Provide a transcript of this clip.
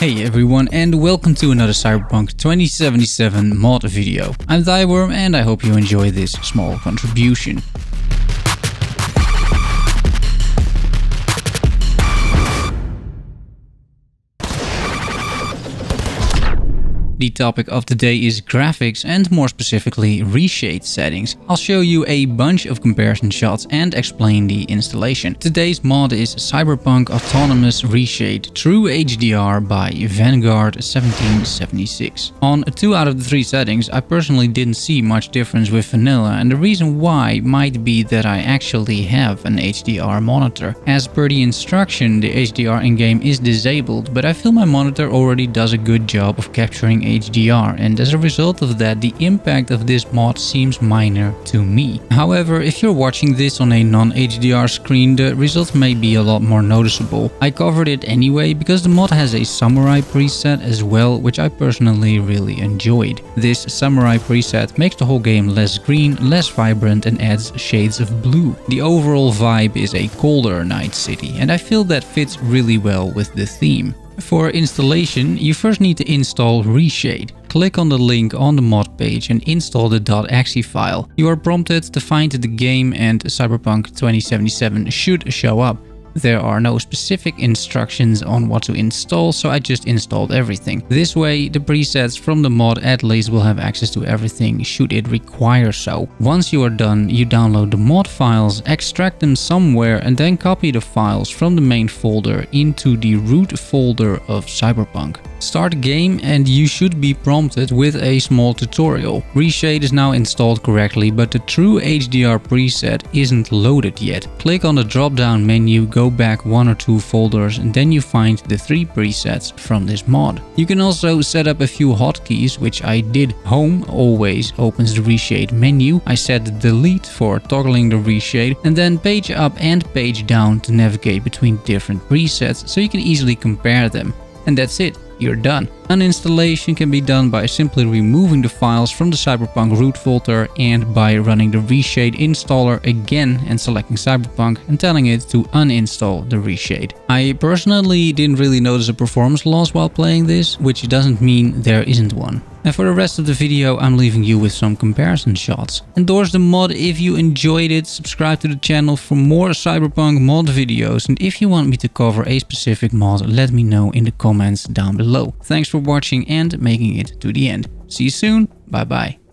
Hey everyone, and welcome to another Cyberpunk 2077 mod video. I'm Thyworm and I hope you enjoy this small contribution. The topic of the day is graphics and more specifically reshade settings. I'll show you a bunch of comparison shots and explain the installation. Today's mod is Cyberpunk Autonomous Reshade True HDR by Vanguard 1776. On 2 out of the 3 settings, I personally didn't see much difference with vanilla, and the reason why might be that I actually have an HDR monitor. As per the instruction, the HDR in-game is disabled, but I feel my monitor already does a good job of capturing HDR, and as a result of that, the impact of this mod seems minor to me. However, if you're watching this on a non-HDR screen, the results may be a lot more noticeable. I covered it anyway because the mod has a samurai preset as well, which I personally really enjoyed. This samurai preset makes the whole game less green, less vibrant, and adds shades of blue. The overall vibe is a colder Night City, and I feel that fits really well with the theme. For installation, you first need to install Reshade. Click on the link on the mod page and install the .exe file. You are prompted to find the game and Cyberpunk 2077 should show up. There are no specific instructions on what to install, so I just installed everything. This way, the presets from the mod at least will have access to everything should it require so. Once you are done, you download the mod files, extract them somewhere, and then copy the files from the main folder into the root folder of Cyberpunk. Start game and you should be prompted with a small tutorial. Reshade is now installed correctly, but the True HDR preset isn't loaded yet. Click on the drop-down menu, go back 1 or 2 folders, and then you find the 3 presets from this mod. You can also set up a few hotkeys, which I did. Home always opens the Reshade menu. I set delete for toggling the reshade, and then page up and page down to navigate between different presets so you can easily compare them. And that's it. You're done. Uninstallation can be done by simply removing the files from the Cyberpunk root folder and by running the Reshade installer again and selecting Cyberpunk and telling it to uninstall the Reshade. I personally didn't really notice a performance loss while playing this, which doesn't mean there isn't one. And for the rest of the video, I'm leaving you with some comparison shots. Endorse the mod if you enjoyed it, subscribe to the channel for more Cyberpunk mod videos, and if you want me to cover a specific mod, let me know in the comments down below. Thanks for watching and making it to the end. See you soon, bye bye.